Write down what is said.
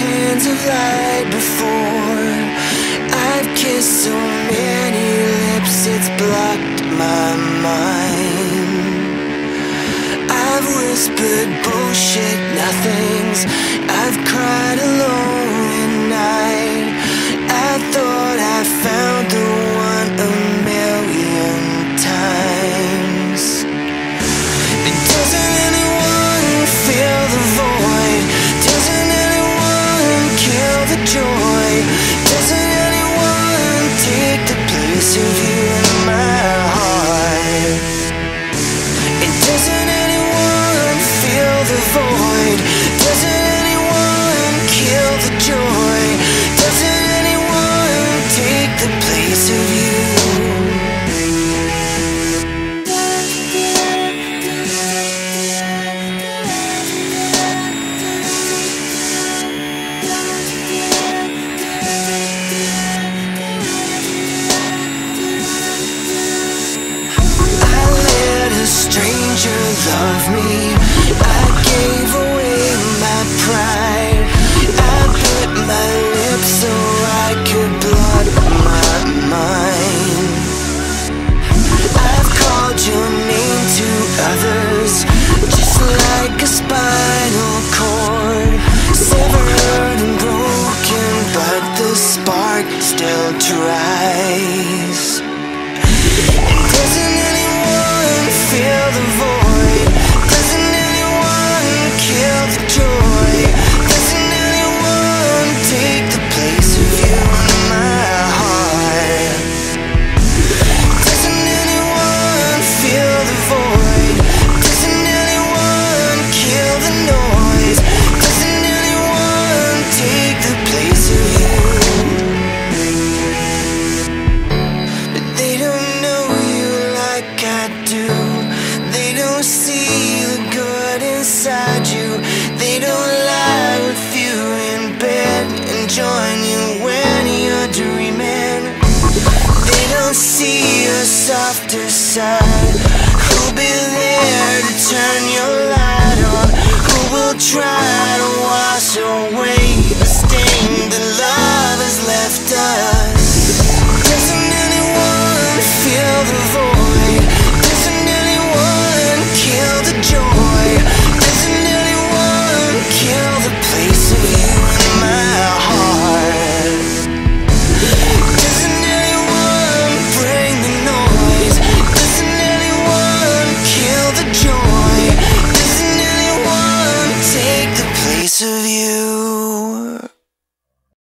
hands of light before. I've kissed so many lips, it's blocked my mind. I've whispered bullshit nothings, I've cried alone at night. I thought I found the one a million times. Doesn't anyone feel the void? Doesn't anyone kill the joy? Doesn't anyone take the place of you in my heart? And doesn't anyone feel the void? Doesn't anyone kill the joy? Doesn't anyone take the place of you? Stranger love me, I gave away my pride. I bit my lips so I could block my mind. I've called your name to others, just like a spinal cord, severed and broken, but the spark still tries. And doesn't anyone feel the void? Doesn't anyone kill the joy? Doesn't anyone take the place of you in my heart? Doesn't anyone feel the void? Doesn't anyone kill the noise? Doesn't anyone take the place of you? But they don't know you like I do. They don't see the good inside you. They don't lie with you in bed and join you when you're dreaming. They don't see your softer side. Who'll be there to turn your light on? Who will try to wash away the stain that love has left us?